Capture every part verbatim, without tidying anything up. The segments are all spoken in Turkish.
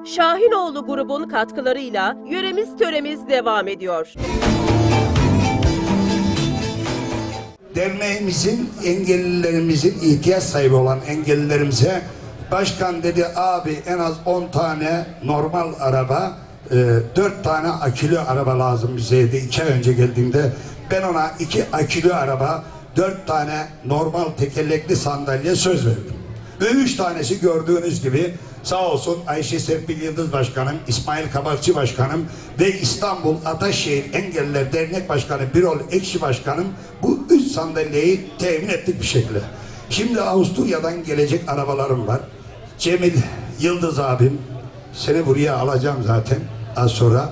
Şahinoğlu grubun katkılarıyla yöremiz töremiz devam ediyor. Derneğimizin engellilerimizin, ihtiyaç sahibi olan engellilerimize başkan dedi, abi en az on tane normal araba, dört tane akülü araba lazım bize dedi. iki ay önce geldiğimde ben ona iki akülü araba, dört tane normal tekerlekli sandalye söz verdim. Ve üç tanesi gördüğünüz gibi sağ olsun Ayşe Serpil Yıldız Başkanım, İsmail Kabakçı Başkanım ve İstanbul Ataşehir Engelliler Dernek Başkanı Birol Ekşi Başkanım bu üç sandalyeyi temin ettik bir şekilde. Şimdi Avusturya'dan gelecek arabalarım var. Cemil Yıldız abim, seni buraya alacağım zaten az sonra.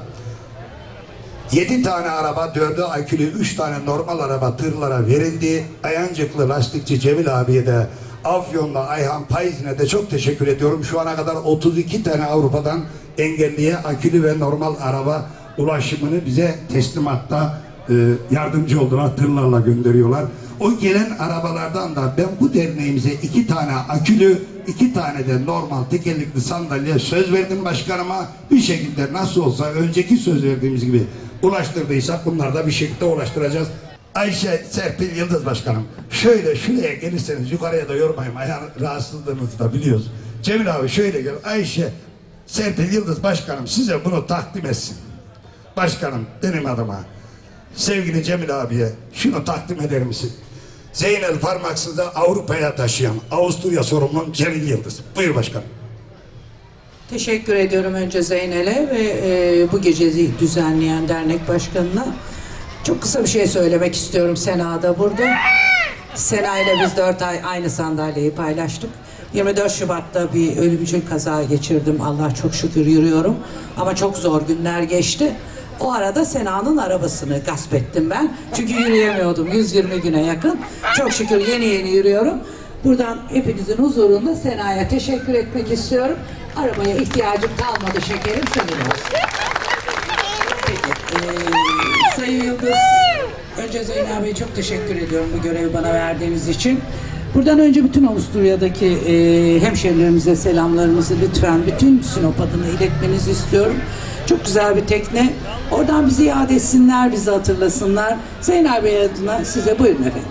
Yedi tane araba, dördü akülü, üç tane normal araba tırlara verildi. Ayancıklı lastikçi Cemil abiye de, Afyon'la Ayhan Payiz'ine de çok teşekkür ediyorum. Şu ana kadar otuz iki tane Avrupa'dan engelliye akülü ve normal araba ulaşımını bize teslimatta e, yardımcı oldular. Tırlarla gönderiyorlar. O gelen arabalardan da ben bu derneğimize iki tane akülü, iki tane de normal tekerlekli sandalye söz verdim başkanıma. Bir şekilde nasıl olsa önceki söz verdiğimiz gibi ulaştırdıysak bunları da bir şekilde ulaştıracağız. Ayşe Serpil Yıldız Başkanım, şöyle şuraya gelirseniz, yukarıya da yormayayım, ayağın rahatsızlığınızı da biliyoruz. Cemil abi şöyle gel, Ayşe Serpil Yıldız Başkanım size bunu takdim etsin. Başkanım benim adıma, sevgili Cemil abiye şunu takdim eder misin? Zeynel Parmaksız'da Avrupa'ya taşıyan Avusturya sorumlu Cemil Yıldız. Buyur başkanım. Teşekkür ediyorum önce Zeynel'e ve e, bu geceyi düzenleyen dernek başkanına. Çok kısa bir şey söylemek istiyorum Sena da burada. Sena ile biz dört ay aynı sandalyeyi paylaştık. yirmi dört Şubat'ta bir ölümcül kaza geçirdim. Allah çok şükür yürüyorum. Ama çok zor günler geçti. O arada Sena'nın arabasını gasp ettim ben. Çünkü yürüyemiyordum yüz yirmi güne yakın. Çok şükür yeni yeni yürüyorum. Buradan hepinizin huzurunda Sena'ya teşekkür etmek istiyorum. Arabaya ihtiyacım kalmadı şekerim, senin olsun. Peki. Ee, Sayın Yıldız, önce Zeynep Bey'e çok teşekkür ediyorum bu görevi bana verdiğiniz için. Buradan önce bütün Avusturya'daki e, hemşehrilerimize selamlarımızı lütfen bütün Sinop adına iletmenizi istiyorum. Çok güzel bir tekne. Oradan bizi yad etsinler, bizi hatırlasınlar. Zeynep Bey adına size buyurun efendim.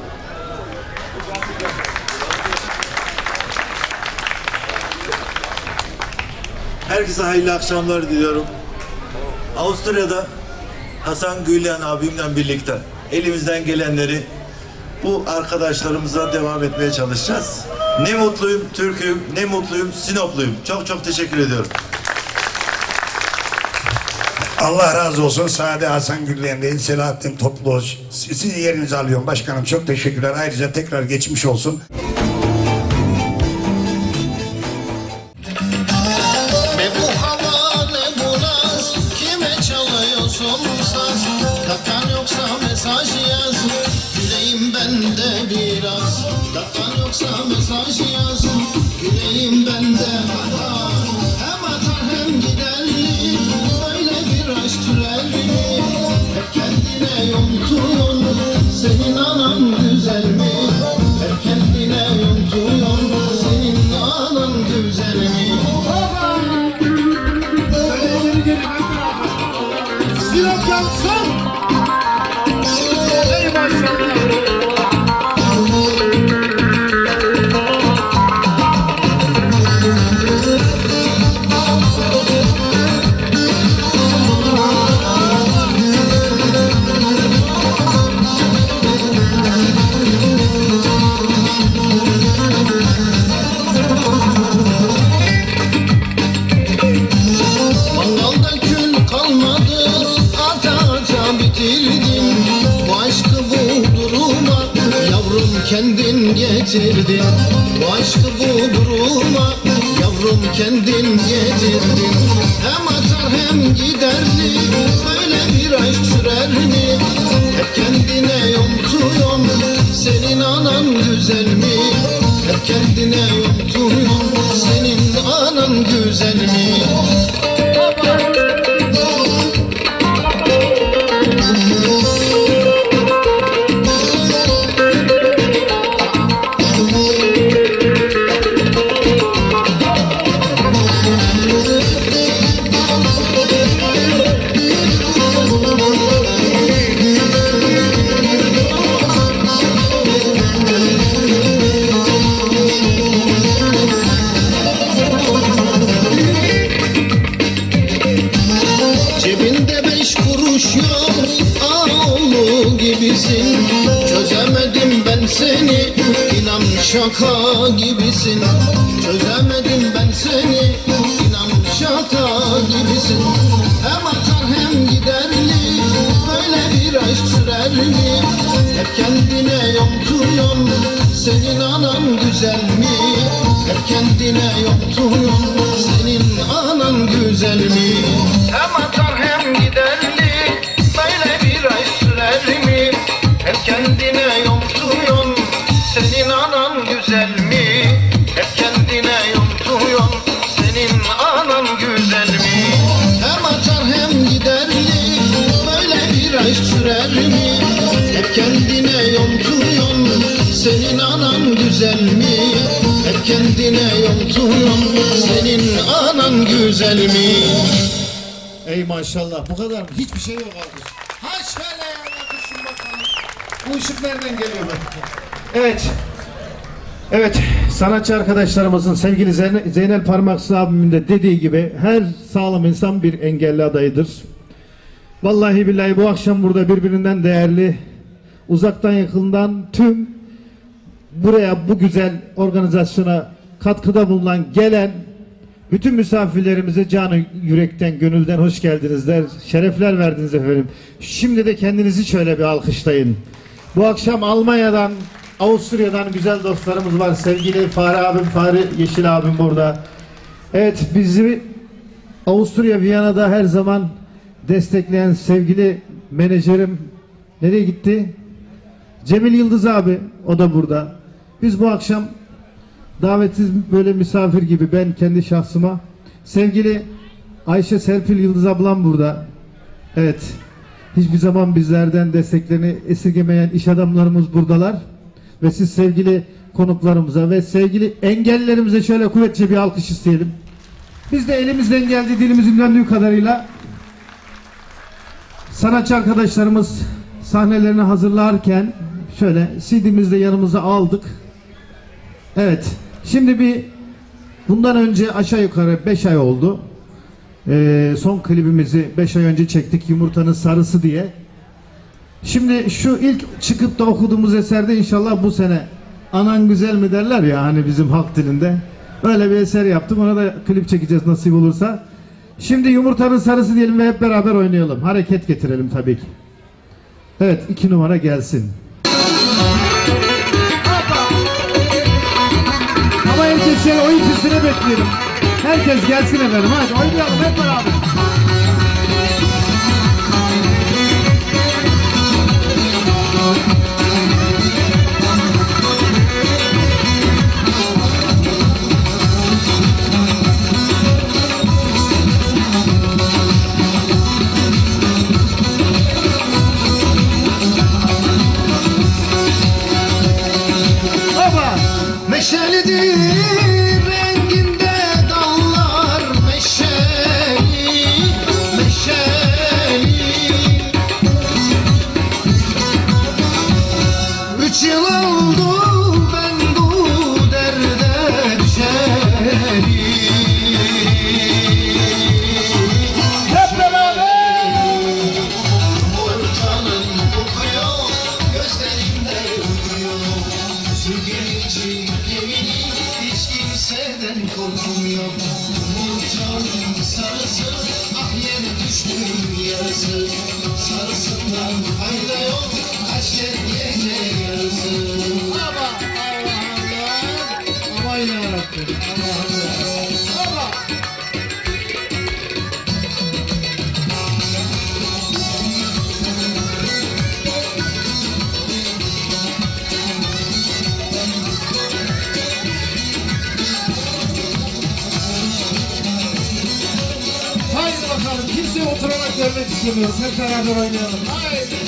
Herkese hayırlı akşamlar diliyorum. Avusturya'da Hasan Gülyan abimle birlikte elimizden gelenleri bu arkadaşlarımıza devam etmeye çalışacağız. Ne mutluyum Türk'üm, ne mutluyum Sinopluyum. Çok çok teşekkür ediyorum. Allah razı olsun. Sade Hasan Gülleyen değil, Selahattin Topluoğuz. Sizi yerinize alıyorum başkanım. Çok teşekkürler. Ayrıca tekrar geçmiş olsun. Ne bu hava ne bu naz, kime çalıyorsun saz? Takan yoksa mesaj yaz, güleyim ben de biraz. Takan yoksa mesaj yaz, güleyim ben de. Hem atar hem giderli, böyle bir aşk türelli. Hep kendine yontuyor, senin anan güzel mi? Hep kendine yontuyor, senin anan güzel mi? Sinop yansın! Ey maşallah! Mangalda kül kalmadı, ata ata bitirdim. Bu aşkı bu duruma yavrum kendin getirdin. Bu aşkı bu duruma yavrum kendin getirdin. Hem atar hem giderli, böyle bir aşk sürerli. Hep kendine yontuyon, senin anan güzel mi? Hep kendine yontuyon, senin anan güzel mi? şaka gibisin. Çözemedim ben seni, inan şaka gibisin. Hem atar hem giderli, böyle bir aşk sürer mi? Hep kendine yontuyon, senin anan güzel mi? Hep kendine yontuyon, senin anan güzel mi? Hem atar hem giderli, böyle bir aşk sürer mi? Hep kendine yontuyon, senin anan güzel mi? Hep kendine yontuyon, senin anan güzel mi? Hem atar hem giderli, böyle bir aşk sürer mi? Hep kendine yontuyon, senin anan güzel mi? Hep kendine yontuyon, senin anan güzel mi? Ey maşallah, bu kadar mı? Hiçbir şey yok alkış. Ha şöyle ya, kızsın bakalım. Bu ışık nereden geliyor be? Evet. Evet, sanatçı arkadaşlarımızın sevgili Zeynel, Zeynel Parmaksı abimin de dediği gibi her sağlam insan bir engelli adayıdır. Vallahi billahi bu akşam burada birbirinden değerli, uzaktan yakından tüm buraya bu güzel organizasyona katkıda bulunan, gelen bütün misafirlerimize canı yürekten, gönülden hoş geldinizler, şerefler verdiniz efendim. Şimdi de kendinizi şöyle bir alkışlayın. Bu akşam Almanya'dan, Avusturya'dan güzel dostlarımız var. Sevgili Fahri abim, Fahri Yeşil abim burada. Evet, bizi Avusturya, Viyana'da her zaman destekleyen sevgili menajerim nereye gitti? Cemil Yıldız abi, o da burada. Biz bu akşam davetsiz böyle misafir gibi, ben kendi şahsıma, sevgili Ayşe Serpil Yıldız ablam burada. Evet, hiçbir zaman bizlerden desteklerini esirgemeyen iş adamlarımız buradalar. Ve siz sevgili konuklarımıza ve sevgili engellilerimize şöyle kuvvetçe bir alkış isteyelim. Biz de elimizden geldiği, dilimizin döndüğü kadarıyla sanatçı arkadaşlarımız sahnelerini hazırlarken şöyle C D'mizi de yanımıza aldık. Evet, şimdi bir bundan önce aşağı yukarı beş ay oldu. Ee, son klibimizi beş ay önce çektik, Yumurtanın Sarısı diye. Şimdi şu ilk çıkıp da okuduğumuz eserde inşallah bu sene anan güzel mi derler ya hani bizim halk dilinde. Öyle bir eser yaptım, ona da klip çekeceğiz nasip olursa. Şimdi Yumurtanın Sarısı diyelim ve hep beraber oynayalım. Hareket getirelim tabii ki. Evet, iki numara gelsin. Ama herkes şöyle oyun pistine bekleyelim. Herkes gelsin efendim, hadi oynayalım hep beraber. Meşelidir renginde dallar, meşeli, meşeli. Üç yıl oldu ben bu derde düşeli. Hep beraber! Ortalım kokuyor, gözlerimde uyuyor. Sürgüneci gemini hiç kimseden korkmuyor. Yumurtanın sarısı, ah yere düştüm yarısı. Sarısından fayda yok, kaç kere yiyecek yarısı. Ama Allah Allah, aman yarabbim, Allah Allah, Allah. Kimseye oturarak görmek istemiyoruz. Hep beraber oynayalım. Haydi.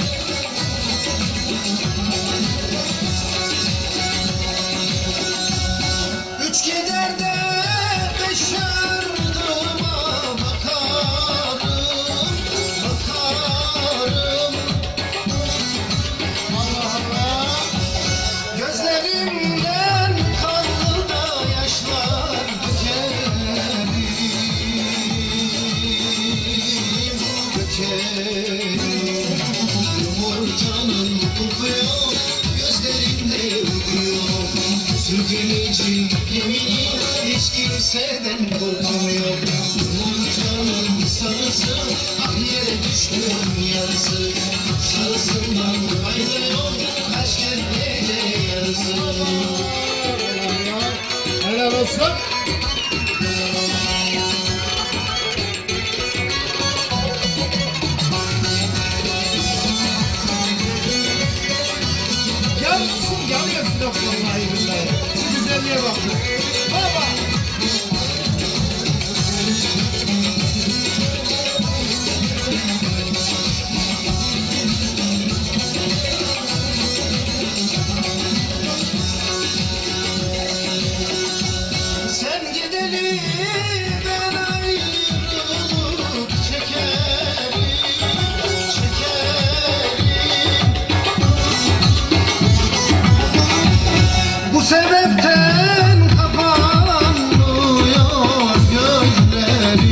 Üç kederde beş yardıma bakarım, bakarım. Allah Allah. Gözlerimden kanlı da yaşlar dökerim, dökerim. olsun. Yansın, yanıyor Sinop vallahi billahi. Şu güzelliğe bakın. Baba. Sen gideli ben ayrılık çekerim, çekerim. Bu sebepten kapanmıyor gözlerim,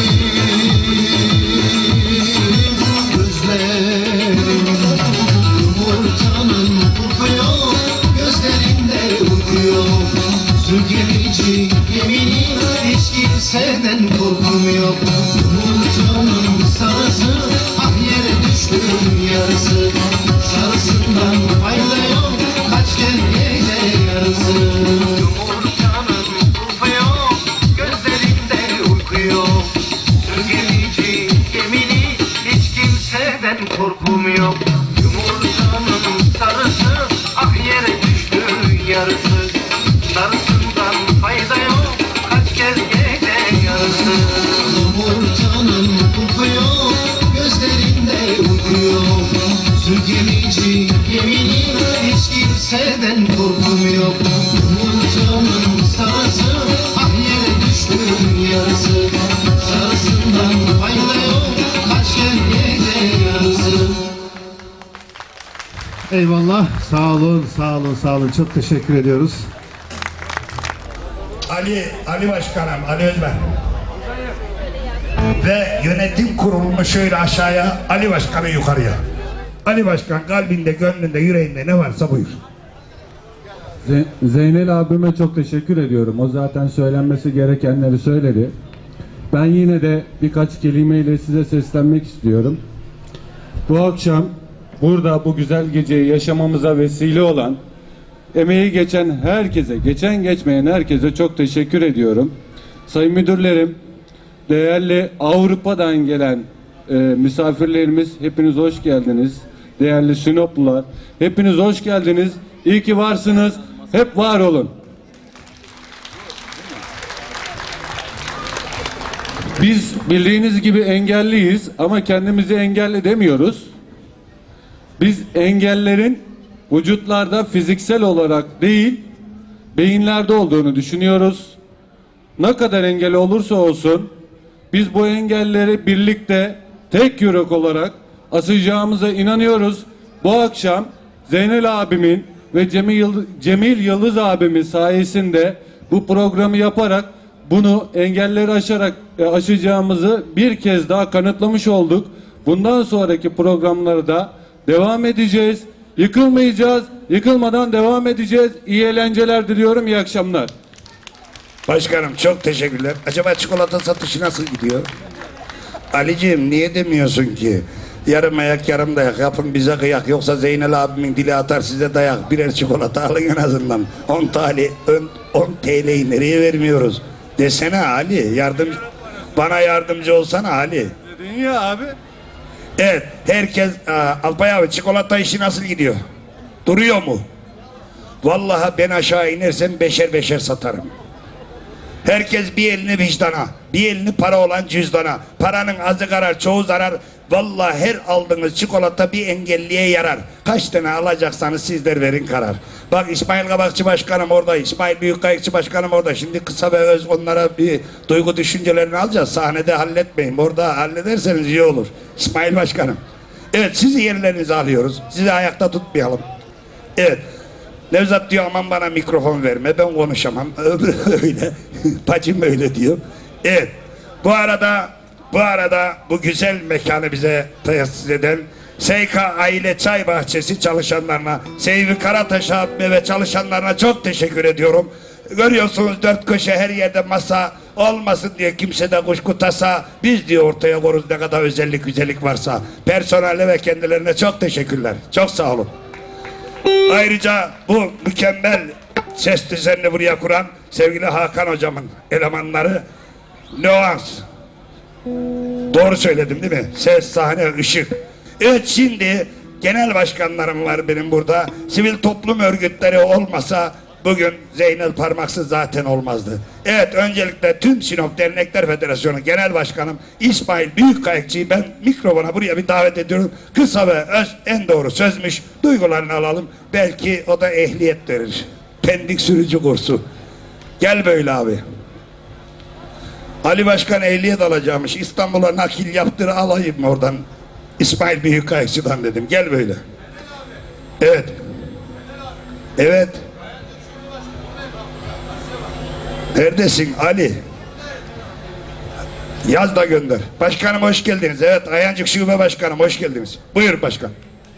gözlerim. Yumurtanın kokuyor, gözlerinde uyuyor. Su gemici geminin hiç kimseden korkum yok. Yumurtanın sarısı ah yere düştüm yarısı. Sarısından fayda yok, kaç gel gece yarısı. Yumurtanın koku yok, gözlerinde uyku yok. Su gemici geminin hiç kimseden korkum yok. Yumurtanın sarısı ah yere düştüm yarısı. Sarısından fayda yok, kaç kez gece yarısı. Yumurtanın koku yok, gözlerinde uyku yok. Su gemici geminin hiç kimseden korkum yok. Yumurtanın sarısı ah yere düştüm yarısı. Sarısından fayda yok, kaç kez gece yarısı. Eyvallah. Sağ olun, sağ olun, sağ olun. Çok teşekkür ediyoruz. Ali, Ali Başkanım, Ali Özben. Ve yönetim kurulunu şöyle aşağıya, Ali Başkan'ı yukarıya. Ali Başkan kalbinde, gönlünde, yüreğinde ne varsa buyur. Ze- Zeynel abime çok teşekkür ediyorum. O zaten söylenmesi gerekenleri söyledi. Ben yine de birkaç kelimeyle size seslenmek istiyorum. Bu akşam burada bu güzel geceyi yaşamamıza vesile olan, emeği geçen herkese, geçen geçmeyen herkese çok teşekkür ediyorum. Sayın müdürlerim, değerli Avrupa'dan gelen e, misafirlerimiz, hepiniz hoş geldiniz. Değerli Sinoplular, hepiniz hoş geldiniz. İyi ki varsınız. Hep var olun. Biz bildiğiniz gibi engelliyiz ama kendimizi engelli demiyoruz. Biz engellerin vücutlarda fiziksel olarak değil, beyinlerde olduğunu düşünüyoruz. Ne kadar engel olursa olsun, biz bu engelleri birlikte tek yürek olarak aşacağımıza inanıyoruz. Bu akşam Zeynel abimin ve Cemil Yıldız, Cemil Yıldız abimin sayesinde bu programı yaparak bunu engelleri aşarak aşacağımızı bir kez daha kanıtlamış olduk. Bundan sonraki programları da devam edeceğiz. Yıkılmayacağız. Yıkılmadan devam edeceğiz. İyi eğlenceler diliyorum. İyi akşamlar. Başkanım çok teşekkürler. Acaba çikolata satışı nasıl gidiyor? Ali'ciğim niye demiyorsun ki? Yarım ayak yarım dayak yapın bize kıyak. Yoksa Zeynel abimin dili atar size dayak. Birer çikolata alın en azından. on tane on T L'yi nereye vermiyoruz? Desene Ali. Yardım, bana yardımcı olsana Ali. Dedin ya abi. Evet, herkes, aa, Alpay abi çikolata işi nasıl gidiyor? Duruyor mu? Vallahi ben aşağı inersem beşer beşer satarım. Herkes bir elini vicdana, bir elini para olan cüzdana. Paranın azı karar, çoğu zarar. Vallahi her aldığınız çikolata bir engelliye yarar. Kaç tane alacaksanız sizler verin karar. Bak İsmail Kabakçı Başkanım orada, İsmail Büyükkayıkçı Başkanım orada. Şimdi kısa ve öz onlara bir duygu düşüncelerini alacağız. Sahnede halletmeyin. Orada hallederseniz iyi olur. İsmail Başkanım. Evet, sizi yerlerinize alıyoruz. Sizi ayakta tutmayalım. Evet. Nevzat diyor aman bana mikrofon verme, ben konuşamam. Öyle. Bacım öyle diyor. Evet. Bu arada bu arada bu güzel mekanı bize tesis eden Seyka Aile Çay Bahçesi çalışanlarına, Seyfi Karataş abime ve çalışanlarına çok teşekkür ediyorum. Görüyorsunuz dört köşe her yerde masa olmasın diye kimse de kuşku tasa. Biz diye ortaya koruz ne kadar özellik güzellik varsa. Personele ve kendilerine çok teşekkürler. Çok sağ olun. Ayrıca bu mükemmel ses düzenini buraya kuran sevgili Hakan hocamın elemanları Nüans. Doğru söyledim değil mi? Ses, sahne, ışık. Evet, şimdi genel başkanlarım var benim burada. Sivil toplum örgütleri olmasa bugün Zeynel Parmaksız zaten olmazdı. Evet, öncelikle tüm Sinop Dernekler Federasyonu Genel Başkanım İsmail Büyükkayıkçı'yı ben mikrofona buraya bir davet ediyorum. Kısa ve öz, en doğru sözmüş. Duygularını alalım. Belki o da ehliyet verir. Pendik sürücü kursu. Gel böyle abi. Ali Başkan ehliyet alacakmış. İstanbul'a nakil yaptır, alayım oradan. İsmail Büyükkayıkçı'dan dedim. Gel böyle. Evet. Evet. Neredesin Ali? Yaz da gönder. Başkanım hoş geldiniz. Evet, Ayancık Şube Başkanım hoş geldiniz. Buyur başkan.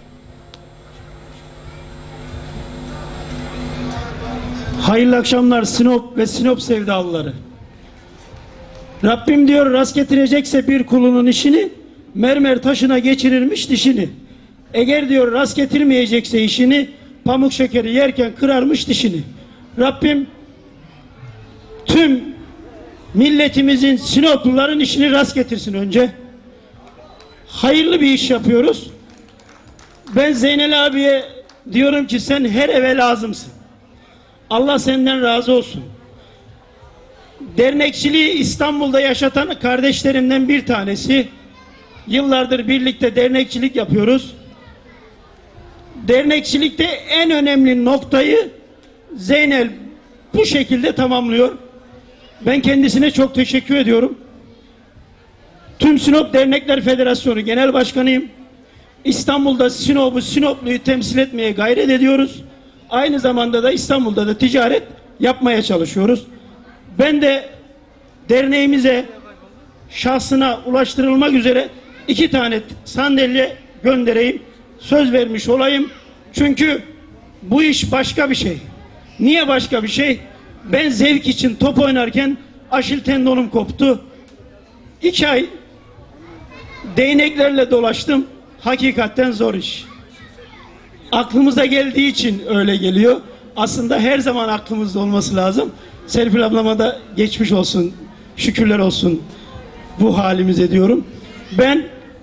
Hayırlı akşamlar Sinop ve Sinop sevdalıları. Rabbim diyor rast getirecekse bir kulunun işini, mermer taşına geçirirmiş dişini. Eğer diyor rast getirmeyecekse işini, pamuk şekeri yerken kırarmış dişini. Rabbim tüm milletimizin, Sinopluların işini rast getirsin önce. Hayırlı bir iş yapıyoruz. Ben Zeynel abiye diyorum ki sen her eve lazımsın. Allah senden razı olsun. Dernekçiliği İstanbul'da yaşatan kardeşlerimden bir tanesi. Yıllardır birlikte dernekçilik yapıyoruz. Dernekçilikte en önemli noktayı Zeynel bu şekilde tamamlıyor. Ben kendisine çok teşekkür ediyorum. Tüm Sinop Dernekler Federasyonu Genel Başkanıyım. İstanbul'da Sinop'u, Sinoplu'yu temsil etmeye gayret ediyoruz. Aynı zamanda da İstanbul'da da ticaret yapmaya çalışıyoruz. Ben de derneğimize şahsına ulaştırılmak üzere iki tane sandalye göndereyim. Söz vermiş olayım. Çünkü bu iş başka bir şey. Niye başka bir şey? Ben zevk için top oynarken Aşil tendonum koptu. İki ay değneklerle dolaştım. Hakikaten zor iş. Aklımıza geldiği için öyle geliyor. Aslında her zaman aklımızda olması lazım. Serpil ablama da geçmiş olsun, şükürler olsun bu halimize diyorum. Ben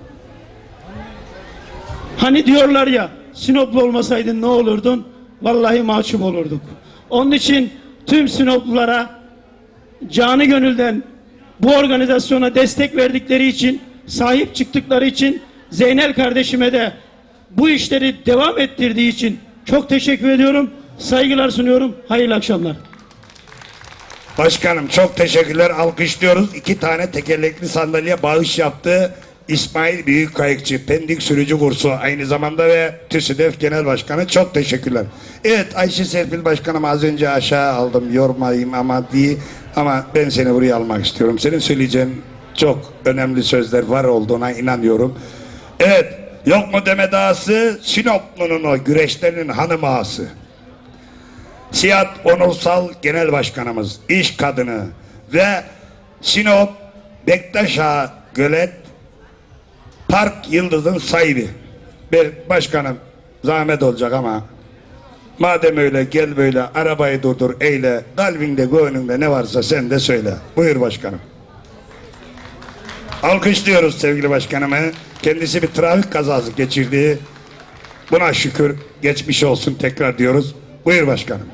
hani diyorlar ya, Sinoplu olmasaydın ne olurdun? Vallahi mahcup olurduk. Onun için tüm Sinoplulara canı gönülden bu organizasyona destek verdikleri için, sahip çıktıkları için, Zeynel kardeşime de bu işleri devam ettirdiği için çok teşekkür ediyorum. Saygılar sunuyorum. Hayırlı akşamlar. Başkanım çok teşekkürler. Alkışlıyoruz. İki tane tekerlekli sandalye bağış yaptı İsmail Büyükkayıkçı, Pendik Sürücü Kursu aynı zamanda ve TÜSİDEF Genel Başkanı. Çok teşekkürler. Evet, Ayşe Serpil Başkanım az önce aşağı aldım, yormayayım ama diye, ama ben seni buraya almak istiyorum. Senin söyleyeceğin çok önemli sözler var olduğuna inanıyorum. Evet, yok mu deme dağısı, Sinoplu'nun o güreşlerinin hanım ağası. Siyat Onursal Genel Başkanımız, iş kadını ve Sinop Bektaş Ağa Gölet Park Yıldız'ın sahibi. Bir başkanım zahmet olacak ama madem öyle gel böyle arabayı durdur eyle, kalbinde gönlünde ne varsa sen de söyle. Buyur başkanım. Alkışlıyoruz sevgili başkanımı. Kendisi bir trafik kazası geçirdi. Buna şükür geçmiş olsun tekrar diyoruz. Buyur başkanım.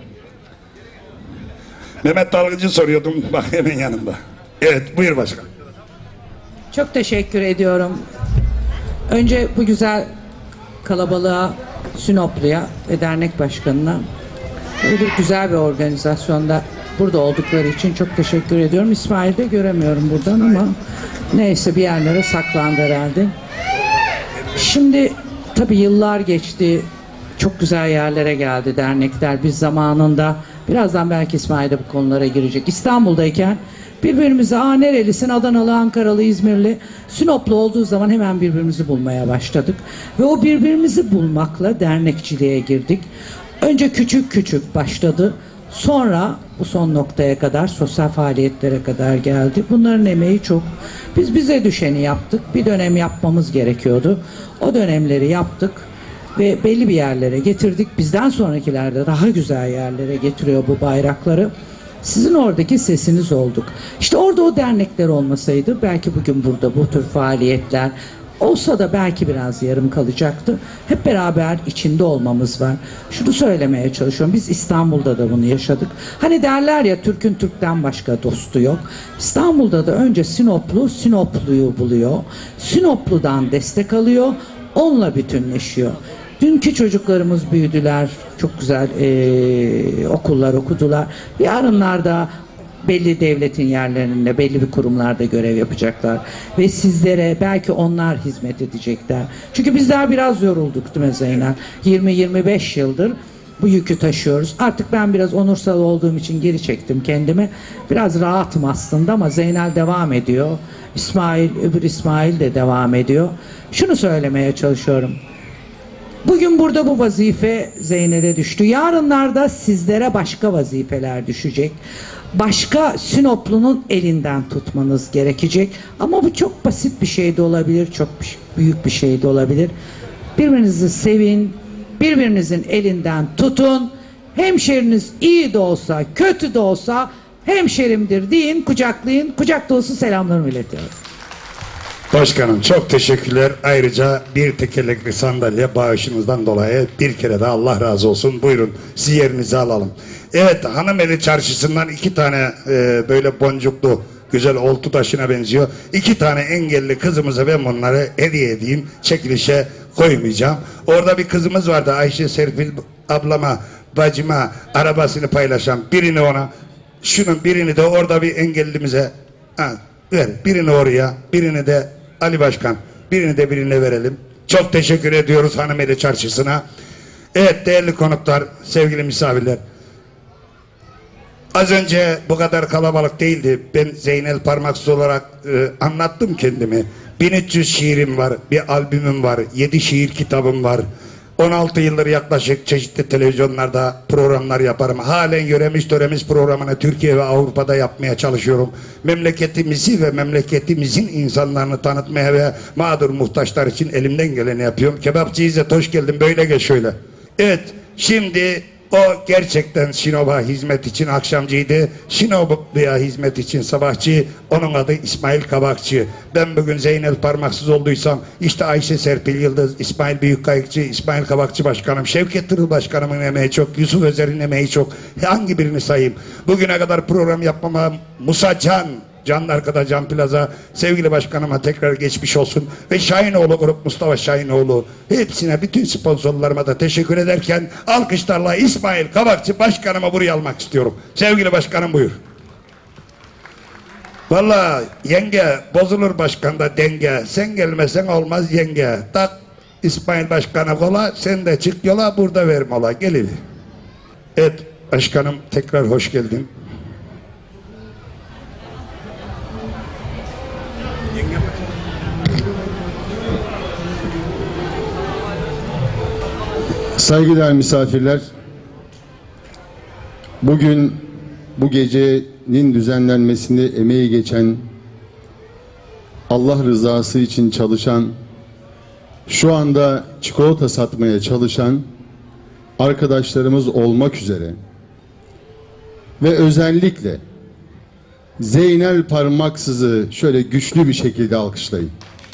Mehmet Dalgıcı soruyordum, bak hemen yanımda. Evet, buyur başkan. Çok teşekkür ediyorum. Önce bu güzel kalabalığa, Sinoplu'ya ve dernek başkanına böyle bir güzel bir organizasyonda burada oldukları için çok teşekkür ediyorum. İsmail'i de göremiyorum buradan ama neyse bir yerlere saklandı herhalde. Şimdi tabii yıllar geçti. Çok güzel yerlere geldi dernekler. Biz zamanında, birazdan belki İsmail de bu konulara girecek. İstanbul'dayken birbirimize aa nerelisin, Adanalı, Ankaralı, İzmirli, Sinoplu olduğu zaman hemen birbirimizi bulmaya başladık. Ve o birbirimizi bulmakla dernekçiliğe girdik. Önce küçük küçük başladı. Sonra bu son noktaya kadar, sosyal faaliyetlere kadar geldi. Bunların emeği çok. Biz bize düşeni yaptık. Bir dönem yapmamız gerekiyordu. O dönemleri yaptık. Ve belli bir yerlere getirdik. Bizden sonrakilerde daha güzel yerlere getiriyor bu bayrakları. Sizin oradaki sesiniz olduk. İşte orada o dernekler olmasaydı belki bugün burada bu tür faaliyetler olsa da belki biraz yarım kalacaktı. Hep beraber içinde olmamız var. Şunu söylemeye çalışıyorum. Biz İstanbul'da da bunu yaşadık. Hani derler ya, Türk'ün Türk'ten başka dostu yok. İstanbul'da da önce Sinoplu Sinoplu'yu buluyor. Sinoplu'dan destek alıyor. Onunla bütünleşiyor. Dünkü çocuklarımız büyüdüler. Çok güzel ee, okullar okudular. Yarınlarda belli devletin yerlerinde, belli bir kurumlarda görev yapacaklar. Ve sizlere belki onlar hizmet edecekler. Çünkü bizler biraz yorulduk değil mi Zeynel? yirmi yirmi beş yıldır bu yükü taşıyoruz. Artık ben biraz onursal olduğum için geri çektim kendimi. Biraz rahatım aslında ama Zeynel devam ediyor. İsmail, öbür İsmail de devam ediyor. Şunu söylemeye çalışıyorum. Bugün burada bu vazife Zeynel'e düştü. Yarınlarda sizlere başka vazifeler düşecek. Başka Sinoplu'nun elinden tutmanız gerekecek. Ama bu çok basit bir şey de olabilir, çok büyük bir şey de olabilir. Birbirinizi sevin, birbirinizin elinden tutun. Hemşeriniz iyi de olsa, kötü de olsa hemşerimdir deyin, kucaklayın. Kucak dolusu selamlarımı iletiyorum. Başkanım çok teşekkürler. Ayrıca bir tekerlekli sandalye bağışınızdan dolayı bir kere de Allah razı olsun. Buyurun siz yerinizi alalım. Evet, Hanımeli Çarşısı'ndan iki tane e, böyle boncuklu güzel oltu taşına benziyor. İki tane engelli kızımıza ben bunları hediye edeyim. Çekilişe koymayacağım. Orada bir kızımız vardı, Ayşe Serpil ablama, bacıma arabasını paylaşan, birini ona, şunun birini de orada bir engellimize ha, ver. Birini oraya, birini de Ali Başkan, birini de birine verelim. Çok teşekkür ediyoruz Hanımeli Çarşısı'na. Evet değerli konuklar, sevgili misafirler. Az önce bu kadar kalabalık değildi. Ben Zeynel Parmaksız olarak e, anlattım kendimi. bin üç yüz şiirim var, bir albümüm var, yedi şiir kitabım var. on altı yıldır yaklaşık çeşitli televizyonlarda programlar yaparım. Halen Yöremiz Töremiz programını Türkiye ve Avrupa'da yapmaya çalışıyorum. Memleketimizi ve memleketimizin insanlarını tanıtmaya ve mağdur muhtaçlar için elimden geleni yapıyorum. Kebapçı İzzet hoş geldin, böyle geç şöyle. Evet, şimdi o gerçekten Sinop'a hizmet için akşamcıydı. Sinop'a hizmet için sabahçı. Onun adı İsmail Kabakçı. Ben bugün Zeynel Parmaksız olduysam işte Ayşe Serpil Yıldız, İsmail Büyükkayıkçı, İsmail Kabakçı Başkanım, Şevket Tırıl Başkanımın emeği çok, Yusuf Özer'in emeği çok. Hangi birini sayayım? Bugüne kadar program yapmama Musa Can, Can arkada Can Plaza, sevgili başkanıma tekrar geçmiş olsun ve Şahinoğlu Grup Mustafa Şahinoğlu, hepsine, bütün sponsorlarıma da teşekkür ederken alkışlarla İsmail Kabakçı Başkanıma buraya almak istiyorum. Sevgili başkanım buyur. Vallahi yenge bozulur başkanda denge, sen gelmesen olmaz yenge. Tak İsmail Başkan'a kola, sen de çık yola, burada ver mola, gelin. Evet başkanım, tekrar hoş geldin. Saygıdeğer misafirler, bugün bu gecenin düzenlenmesinde emeği geçen, Allah rızası için çalışan, şu anda çikolata satmaya çalışan arkadaşlarımız olmak üzere ve özellikle Zeynel Parmaksız'ı şöyle güçlü bir şekilde alkışlayın.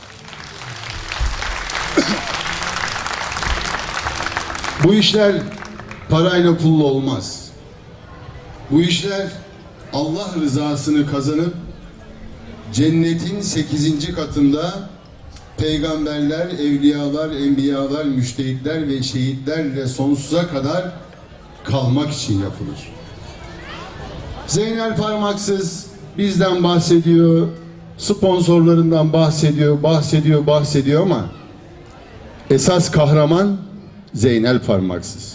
Bu işler parayla pulla olmaz. Bu işler Allah rızasını kazanıp cennetin sekizinci katında peygamberler, evliyalar, enbiyalar, müştehitler ve şehitlerle sonsuza kadar kalmak için yapılır. Zeynel Parmaksız bizden bahsediyor, sponsorlarından bahsediyor, bahsediyor, bahsediyor ama esas kahraman Zeynel Parmaksız.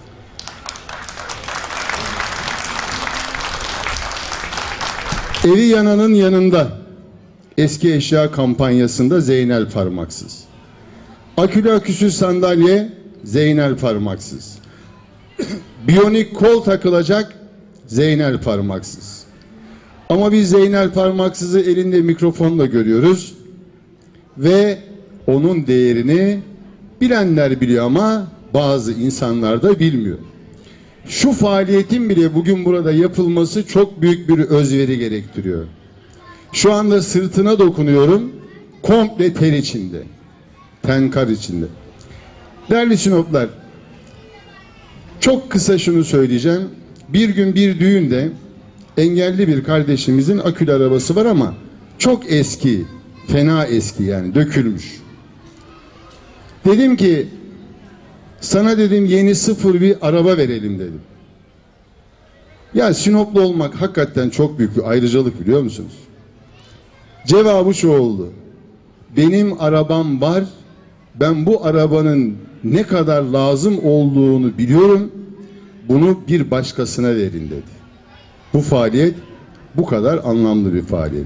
Evi yananın yanında eski eşya kampanyasında Zeynel Parmaksız. Akülü aküsüz sandalye Zeynel Parmaksız. Biyonik kol takılacak Zeynel Parmaksız. Ama biz Zeynel Parmaksız'ı elinde mikrofonla görüyoruz ve onun değerini bilenler biliyor ama bazı insanlar da bilmiyor. Şu faaliyetin bile bugün burada yapılması çok büyük bir özveri gerektiriyor. Şu anda sırtına dokunuyorum, komple ter içinde, tenkar içinde. Değerli Sinoplar, çok kısa şunu söyleyeceğim. Bir gün bir düğünde engelli bir kardeşimizin akülü arabası var ama çok eski, fena eski, yani dökülmüş. Dedim ki sana dedim yeni sıfır bir araba verelim dedim. Ya Sinoplu olmak hakikaten çok büyük bir ayrıcalık, biliyor musunuz? Cevabı şu oldu: benim arabam var, ben bu arabanın ne kadar lazım olduğunu biliyorum, bunu bir başkasına verin dedi. Bu faaliyet bu kadar anlamlı bir faaliyet.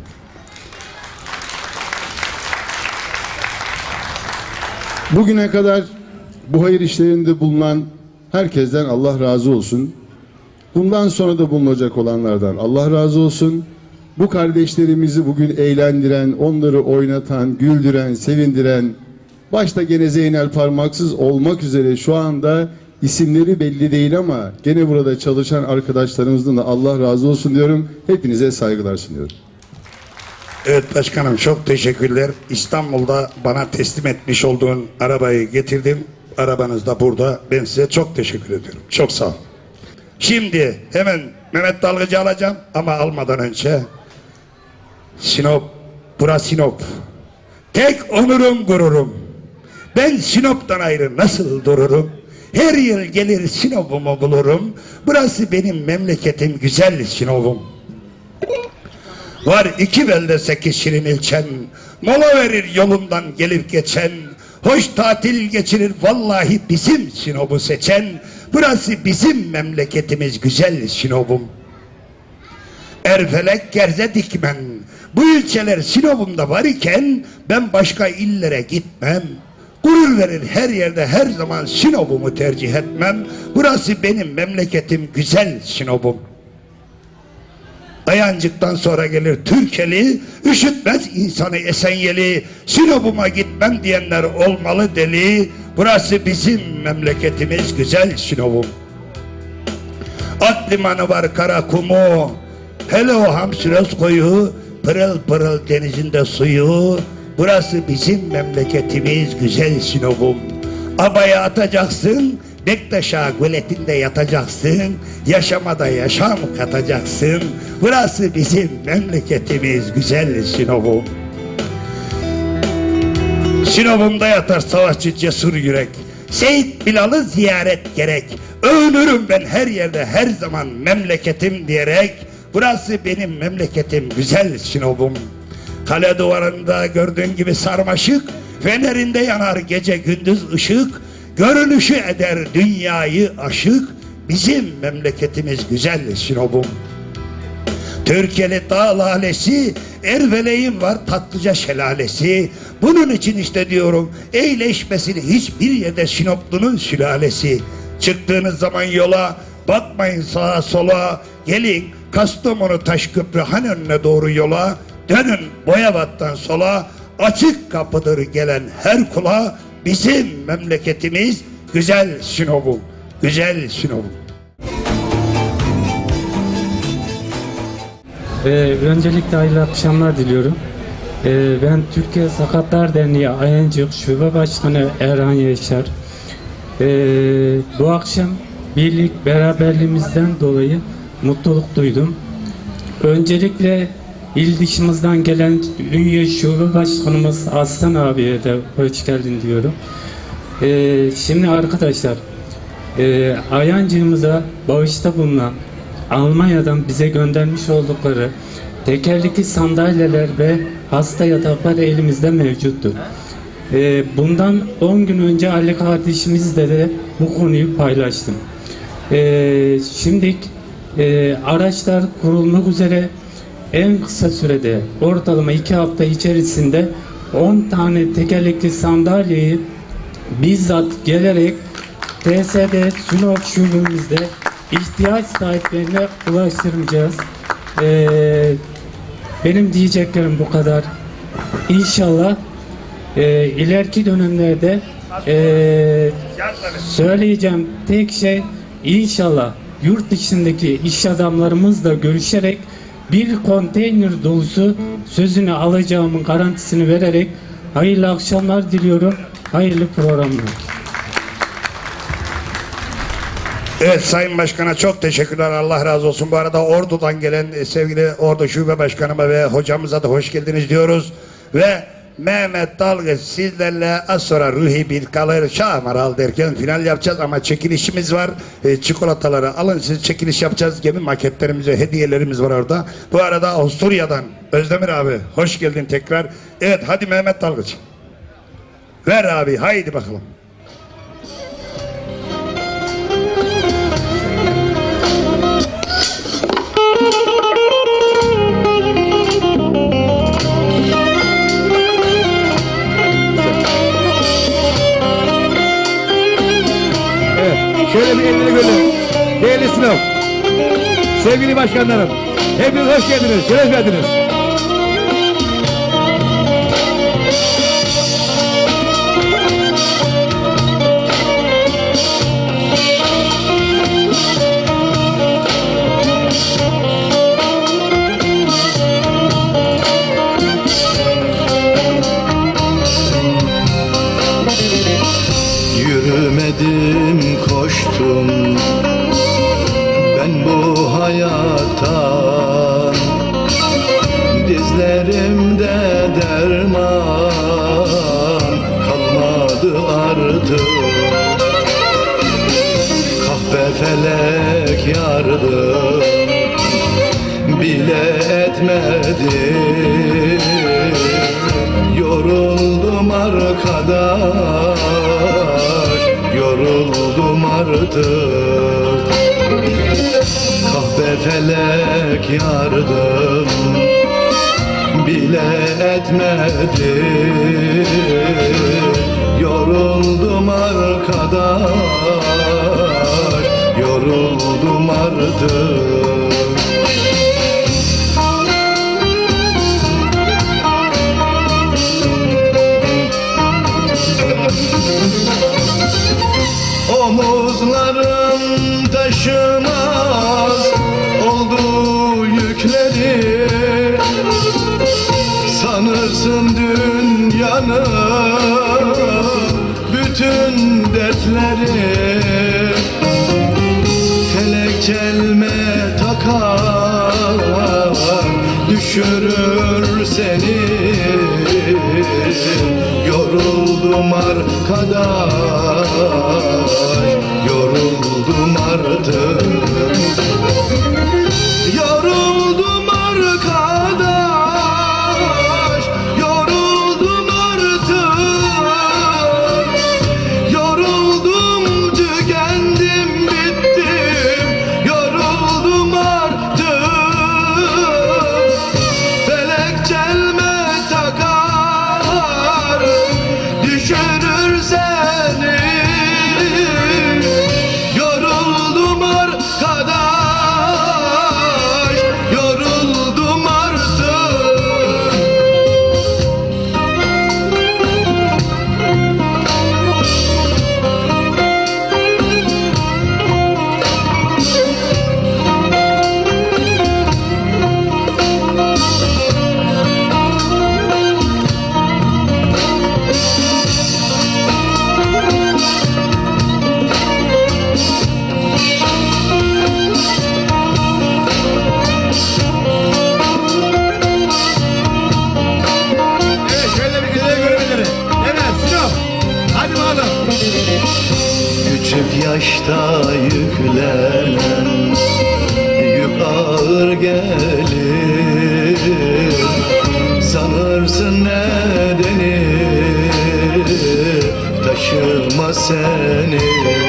Bugüne kadar bu hayır işlerinde bulunan herkesten Allah razı olsun. Bundan sonra da bulunacak olanlardan Allah razı olsun. Bu kardeşlerimizi bugün eğlendiren, onları oynatan, güldüren, sevindiren, başta gene Zeynel Parmaksız olmak üzere şu anda isimleri belli değil ama gene burada çalışan arkadaşlarımızdan da Allah razı olsun diyorum. Hepinize saygılar sunuyorum. Evet başkanım, çok teşekkürler. İstanbul'da bana teslim etmiş olduğun arabayı getirdim. Arabanız da burada. Ben size çok teşekkür ediyorum. Çok sağ ol. Şimdi hemen Mehmet Dalgıcı alacağım ama almadan önce Sinop, burası Sinop. Tek onurum gururum. Ben Sinop'tan ayrı nasıl dururum? Her yıl gelir Sinop'umu bulurum. Burası benim memleketim, güzel Sinop'um. Var iki belde sekiz şirin ilçen, mola verir yolundan gelip geçen, hoş tatil geçirir vallahi bizim Sinop'u seçen. Burası bizim memleketimiz, güzel Sinop'um. Erfelek, Gerze, Dikmen, bu ilçeler Sinop'umda var iken ben başka illere gitmem. Gurur verir her yerde her zaman Sinop'umu tercih etmem. Burası benim memleketim, güzel Sinop'um. Ayancık'tan sonra gelir Türkeli, üşütmez insanı Esenyeli. Sinop'uma gitmem diyenler olmalı deli. Burası bizim memleketimiz, güzel Sinop'um. At limanı var, Karakumu, hele o Hamsiros koyu, pırıl pırıl denizinde suyu. Burası bizim memleketimiz, güzel Sinop'um. Abaya atacaksın, Bektaş'a göletinde yatacaksın, yaşamada yaşam katacaksın. Burası bizim memleketimiz, güzel Sinop'um. Sinop'umda yatar savaşçı cesur yürek, Seyit Bilal'ı ziyaret gerek. Övünürüm ben her yerde her zaman memleketim diyerek. Burası benim memleketim, güzel Sinop'um. Kale duvarında gördüğün gibi sarmaşık, fenerinde yanar gece gündüz ışık. Görünüşü eder dünyayı aşık, bizim memleketimiz güzel Sinop'um. Türkeli dağ lalesi, Erveleğin var tatlıca şelalesi. Bunun için işte diyorum, eğleşmesini hiçbir yerde Sinoplunun sülalesi. Çıktığınız zaman yola, bakmayın sağa sola, gelin Kastamonu Taşköprü Han önüne doğru yola, dönün Boyabat'tan sola, açık kapıdır gelen her kula. Bizim memleketimiz güzel Sinop'um, güzel Sinop'um. Ee, öncelikle hayırlı akşamlar diliyorum. Ee, ben Türkiye Sakatlar Derneği Ayancık Şube Başkanı Erhan Yaşar. Ee, bu akşam birlik beraberliğimizden dolayı mutluluk duydum. Öncelikle il dışımızdan gelen Ünye Şube Başkanımız Aslan abiye de hoş geldin diyorum. Ee, şimdi arkadaşlar, e, Ayancığımıza bağışta bulunan, Almanya'dan bize göndermiş oldukları tekerlekli sandalyeler ve hasta yataklar elimizde mevcuttur. Ee, bundan on gün önce Ali kardeşimizle de bu konuyu paylaştım. Ee, şimdi e, araçlar kurulmak üzere, en kısa sürede ortalama iki hafta içerisinde on tane tekerlekli sandalyeyi bizzat gelerek T S D Sinop şubemizde ihtiyaç sahiplerine ulaştıracağız. Ee, benim diyeceklerim bu kadar. İnşallah e, ileriki dönemlerde e, söyleyeceğim tek şey, inşallah yurt dışındaki iş adamlarımızla görüşerek bir konteyner dolusu sözünü alacağımın garantisini vererek hayırlı akşamlar diliyorum. Hayırlı programlar. Evet Sayın Başkan'a çok teşekkürler. Allah razı olsun. Bu arada Ordu'dan gelen e, sevgili Ordu Şube Başkanıma ve hocamıza da hoş geldiniz diyoruz. Ve Mehmet Dalgıç sizlerle az sonra Ruhi Bilkalır Şahmaral derken final yapacağız ama çekilişimiz var. E, çikolataları alın siz çekiliş yapacağız. Gemi maketlerimiz ve hediyelerimiz var orada. Bu arada Avusturya'dan Özdemir abi hoş geldin tekrar. Evet hadi Mehmet Dalgıç. Ver abi haydi bakalım. Şöyle bir elini görün. Değerli sınıf, sevgili başkanlarım, hepiniz hoş geldiniz, şeref verdiniz. Yürümedim koştum ben bu hayattan, dizlerimde derman kalmadı artık. Kahpe felek yardım bile etmedi, yoruldum arkadaş, yoruldum artık. Kahpe felek yardım bile etmedi, yoruldum arkadaş, yoruldum artık. Omuzlarım taşımaz oldu yükleri, sanırsın dünyanın bütün dertleri. Felek çelme takar düşürür seni, yoruldum arkadaş, yoruldum artık. Yoruldum arkadaş, yoruldum artık. Yoruldum, tükendim, bittim, yoruldum artık. Felek çelme takar düşürür seni, yoruldum arkadaş, yoruldum artık. Evet şöyle bir güzel görebiliriz. Evet sınıf, hadi bakalım. Küçük yaşta yüklenen yük ağır gelir, sanırsın nedeni taşırma seni.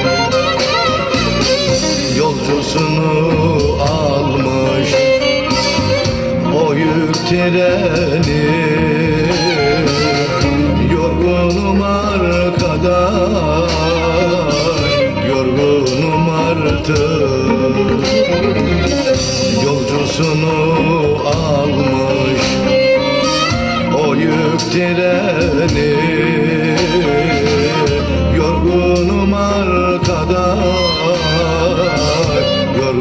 Yolcusunu almış o yük treni, yorgunum arkadaş, yorgunum artık. Yolcusunu almış o yük treni, yorgunum arkadaş, yorgunum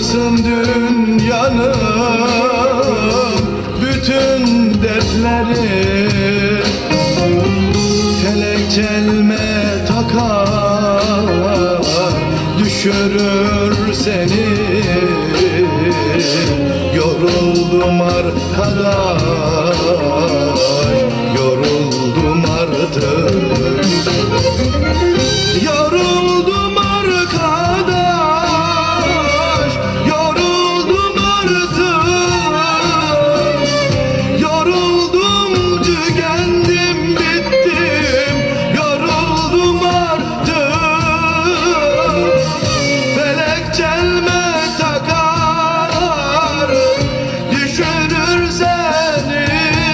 Yanmasın dünyanın bütün dertleri, felek çelme takar düşürür seni. Yoruldum arkadaş, yoruldum artık. Yoruldum arkadaş, yoruldum artık. Yoruldum, tükendim, bittim. Yoruldum artık. Felek çelme takar düşürür seni.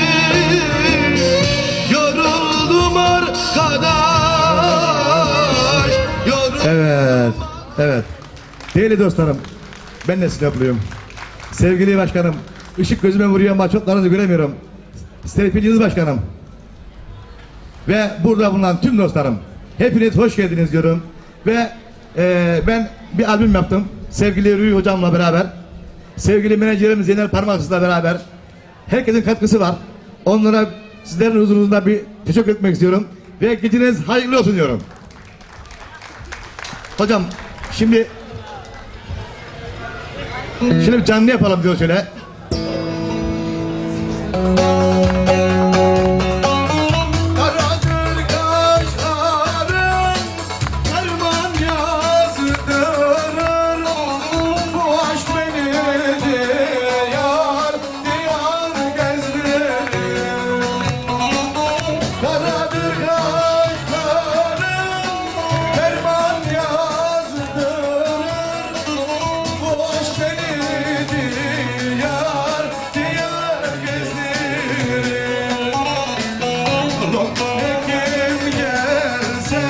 Yoruldum arkadaş. Evet, evet. Değerli dostlarım, ben de Sinopluyum. Sevgili başkanım, ışık gözüme vuruyor ama çoklarınızı göremiyorum. Serpil Yıldız Başkanım ve burada bulunan tüm dostlarım, hepiniz hoş geldiniz diyorum. Ve e, ben bir albüm yaptım, sevgili Rüy Hocam'la beraber, sevgili menajerim Zeynel Parmaksız'la beraber. Herkesin katkısı var. Onlara sizlerin huzurunuzda bir teşekkür etmek istiyorum. Ve geceniz hayırlı olsun diyorum. Hocam şimdi şimdi bir canlı yapalım diyor şöyle. Karadır kaşların, derman yazdırır. Bu aşk beni diyar diyar gezdirir. Karadır kaşların, derman yazdırır. Bu aşk beni diyar diyar gezdirir. Kim gelse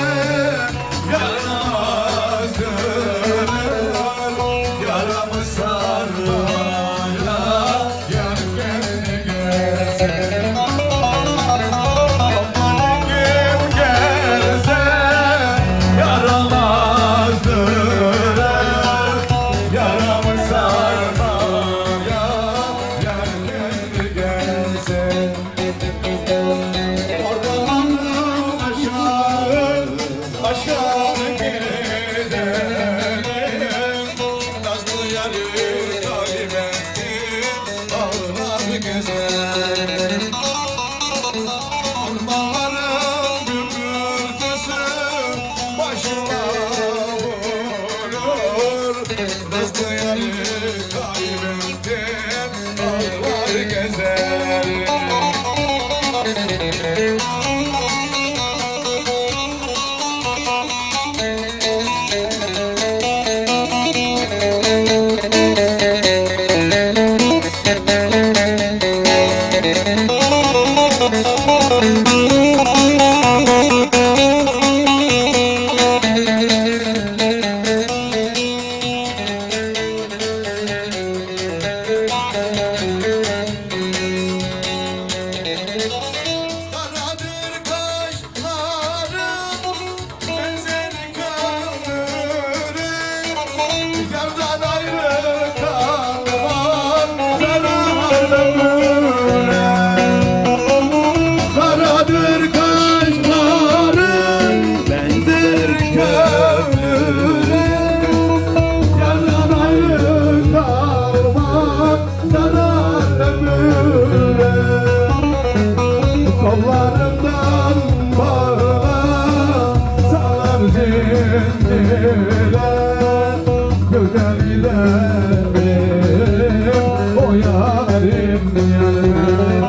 yaramazdır. Yaramı sarmaya yar gelse. Kim gelse yaramazdır. Yaramı sarmaya yar gelse. Ormandan aşağı, aşağı gidelim. Nazlı yarı kaybettim, ağlar gezerim. Ormanların gümürtüsü başıma vurur. Nazlı yarı kaybettim, ağlar gezerim. Karadır kaşların, benzer kanırım. Yardan ayrı kalmam, zararlıdır. Karadır kaşların, benzer kanırım. Yardan ayrı kalmam, zararlıdır. Kollarımdan bağla, salar zincire. Güzel giderim, o yarim yarim.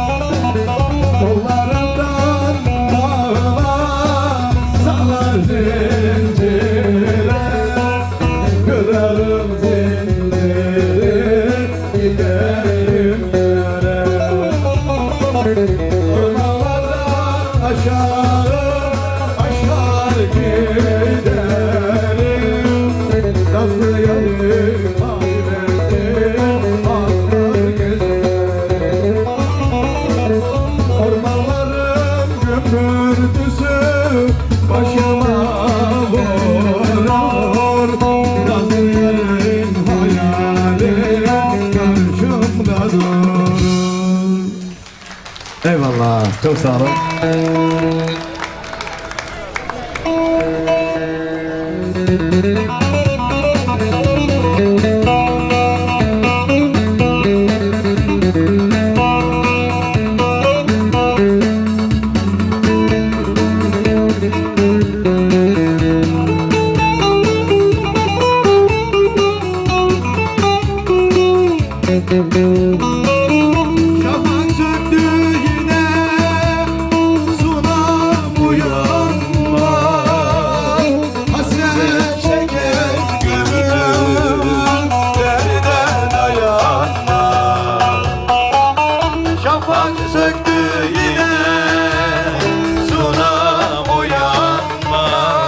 Kollarımdan bağla, salar zincire. Kırarım zinciri, giderim yere. Ormanlardan aşağı, aşağı giderim. Nazlı yarı kaybettim. Aa, çok sağ olun. Şafak söktü yine sunam uyanma, hasret çeker gönül derde dayanma. Şafak söktü yine sunam uyanma,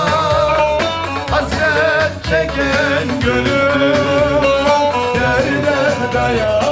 hasret çeken gönül derde dayanma.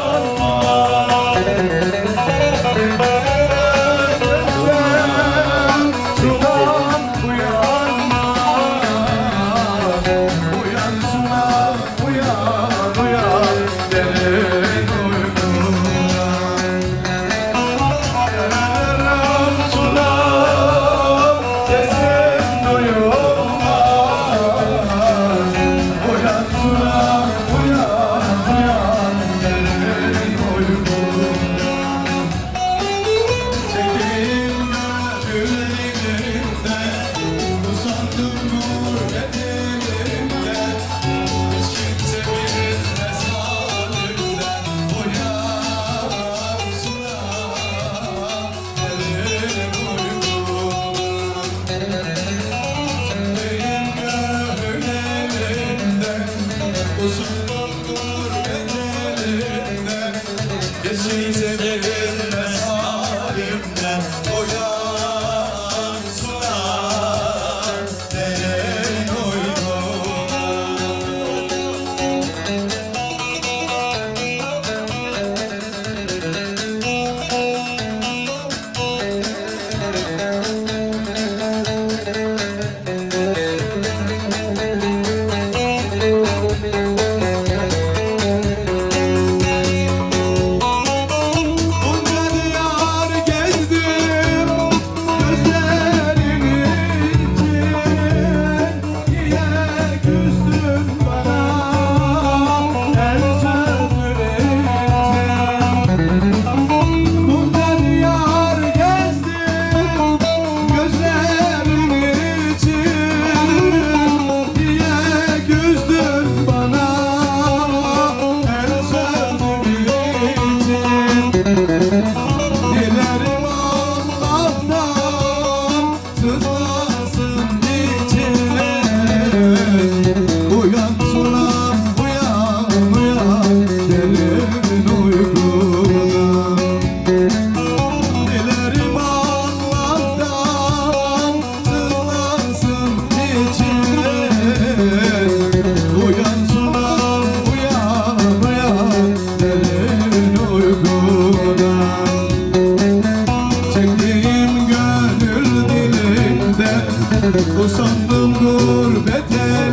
Usandım gurbet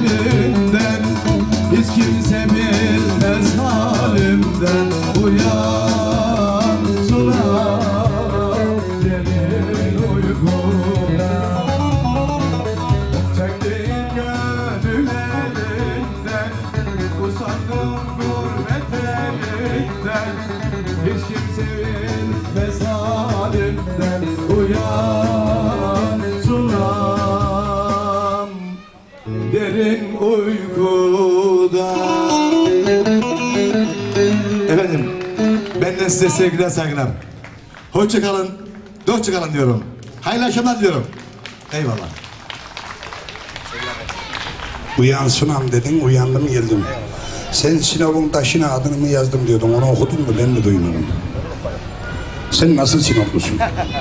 elinden, hiç kimse bilmez halimden. Uyan sular derin uykudan, çektiğim gönül elinden. Usandım gurbet elinden, hiç kimse bilmez halimden. Uyan sulam derin uykuda. Efendim, benden size sevgiler saygılar. Hoşça kalın, dostça kalın diyorum. Hayırlı akşamlar diyorum. Eyvallah. Uyan sunam dedin, uyandım geldim. Sen Sinop'un taşına adını mı yazdım diyordun, onu okudun mu ben de duymadım. Sen nasıl Sinoplusun?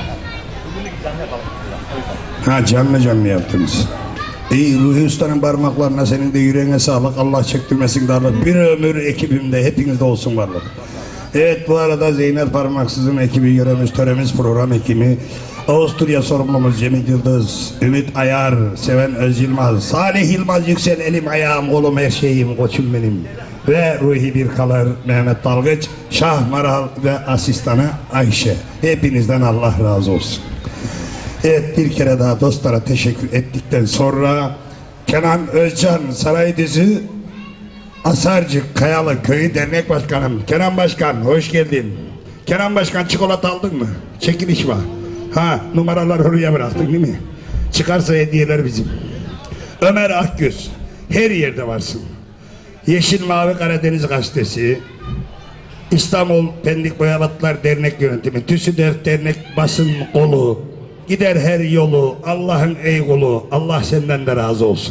Ha, canlı canlı yaptınız. İyi, Ruhi Usta'nın parmaklarına, senin de yüreğine sağlık. Allah çektirmesin darlık. Bir ömür ekibimde, hepinizde olsun varlık. Evet, bu arada Zeynel Parmaksız'ın ekibi, yöremiz, töremiz, program ekibi, Avusturya sorumlumuz Cemil Yıldız, Ümit Ayar, Seven Öz Yılmaz, Salih Yılmaz Yüksel, elim ayağım kolum her şeyim, koçum benim. ve Ruhi Birkalar, Mehmet Dalgıç, Şah Maral ve asistanı Ayşe. Hepinizden Allah razı olsun. Evet, bir kere daha dostlara teşekkür ettikten sonra Kenan Özcan Saraydüzü Asarcık Kayalı Köyü Dernek Başkanım. Kenan Başkan hoş geldin. Kenan Başkan, çikolata aldın mı? Çekiliş var. Ha, numaralar oraya bıraktın değil mi? Çıkarsa hediyeler bizim. Ömer Akgöz, her yerde varsın. Yeşil Mavi Karadeniz Gazetesi, İstanbul Pendik Boyabatlar Dernek Yönetimi, TÜSİDEF Dernek Basın Kolu, gider her yolu, Allah'ın ey kulu, Allah senden de razı olsun.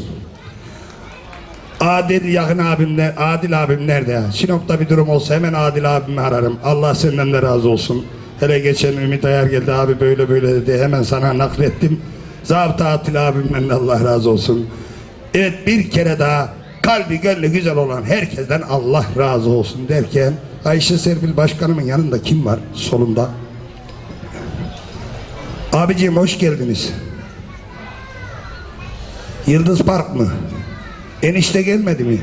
Adil yakın abimler, Adil abim nerede? Sinop'ta bir durum olsa hemen Adil abimi ararım. Allah senden de razı olsun. Hele geçen Ümit Ayar geldi, abi böyle böyle dedi, hemen sana naklettim. Zabıta Adil abimden de Allah razı olsun. Evet, bir kere daha kalbi gönlü güzel olan herkesten Allah razı olsun derken Ayşe Serpil Başkanımın yanında kim var solunda? Abiciğim hoş geldiniz. Yıldız Park mı? Enişte gelmedi mi?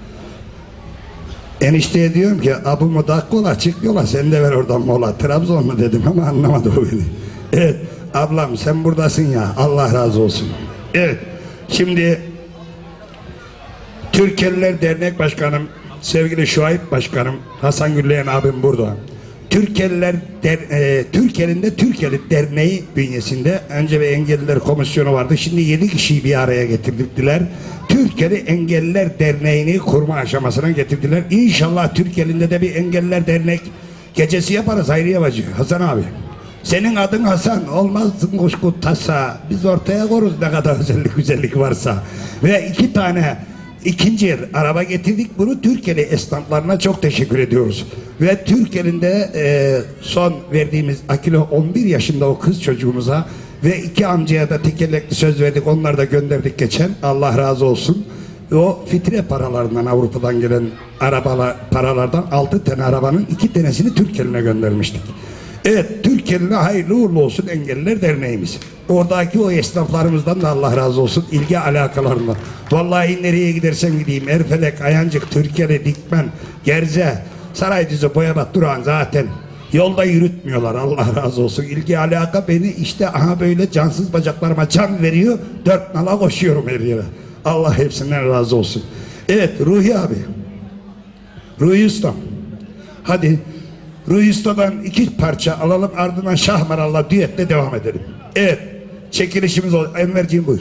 Enişteye diyorum ki abu mudak kola, çık yola, sen de ver oradan mola. Trabzon mu dedim ama anlamadı o beni. Evet ablam, sen buradasın ya, Allah razı olsun. Evet, şimdi Türkeliler Dernek Başkanım sevgili Şuayb Başkanım, Hasan Gülleyen abim burada. Türkeliler der, e, Türkiye'nin Türkeli Derneği bünyesinde önce bir engelliler komisyonu vardı. Şimdi yedi kişiyi bir araya getirdiler. Türkiye'li Engelliler Derneği'ni kurma aşamasına getirdiler. İnşallah Türkiye'nin de bir Engelliler Dernek gecesi yaparız Hayriye Bacı. Hasan abi, senin adın Hasan, olmazsın kuşku tasa. Biz ortaya koruz ne kadar özellik güzellik varsa. Ve iki tane İkinci el araba getirdik. Bunu Türkiye'li esnaflarına çok teşekkür ediyoruz. Ve Türkiye'nin de e, son verdiğimiz Akilo on bir yaşında o kız çocuğumuza ve iki amcaya da tekerlekli söz verdik. Onları da gönderdik geçen. Allah razı olsun. Ve o fitre paralarından, Avrupa'dan gelen arabalar paralardan altı tane arabanın iki tanesini Türkiye'line göndermiştik. Evet, Türkiye'line hayırlı uğurlu olsun Engelliler Derneğimiz. Oradaki o esnaflarımızdan da Allah razı olsun, ilgi alakalarından. Vallahi nereye gidersem gideyim, Erfelek, Ayancık, Türkiye'li, Dikmen, Gerze, Saraydüzü, Boyabat durağın zaten yolda yürütmüyorlar. Allah razı olsun. İlgi alaka beni işte aha böyle cansız bacaklarıma can veriyor. Dört nala koşuyorum her yere. Allah hepsinden razı olsun. Evet Ruhi abi, Ruhi Usta, hadi Ruhi Usta'dan iki parça alalım, ardından Şah Maral'la düetle devam edelim. Evet, çekilişimiz oldu. Enverciğim buyur.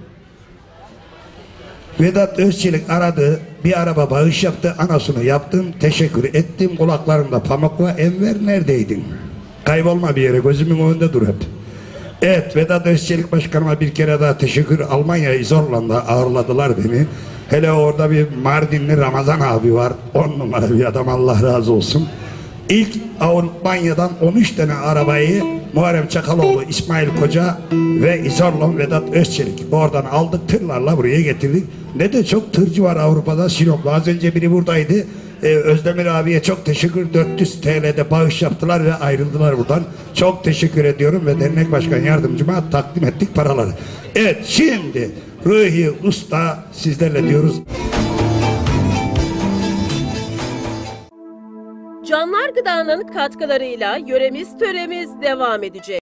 Vedat Özçelik aradı, bir araba bağış yaptı, anasını yaptım, teşekkür ettim, kulaklarımda pamuk var. Enver neredeydin? Kaybolma bir yere, gözümün önünde dur hep. Evet, Vedat Özçelik Başkanıma bir kere daha teşekkür. Almanya'yı Zorland'a ağırladılar beni. Hele orada bir Mardinli Ramazan abi var, on numara bir adam, Allah razı olsun. İlk Almanya'dan on üç tane arabayı Muharrem Çakaloğlu, İsmail Koca ve İzorlon Vedat Özçelik oradan aldık, tırlarla buraya getirdik. Ne de çok tırcı var Avrupa'da, Sinop'ta. Az önce biri buradaydı. Ee, Özdemir abiye çok teşekkür. dört yüz T L'de bağış yaptılar ve ayrıldılar buradan. Çok teşekkür ediyorum ve dernek başkan yardımcıma takdim ettik paraları. Evet, şimdi Ruhi Usta sizlerle diyoruz. Canlar Gıda'nın katkılarıyla yöremiz töremiz devam edecek.